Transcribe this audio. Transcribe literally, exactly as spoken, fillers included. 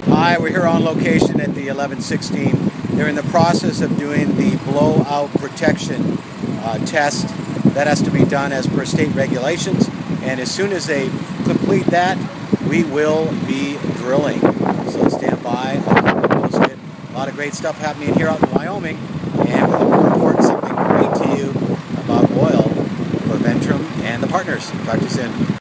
Hi, we're here on location at the eleven sixteen. They're in the process of doing the blowout protection uh, test. That has to be done as per state regulations, and as soon as they complete that, we will be drilling. So stand by, I'll post it. A lot of great stuff happening here out in Wyoming, and we'll report something great to you about oil for Ventrum and the partners. Talk to you soon.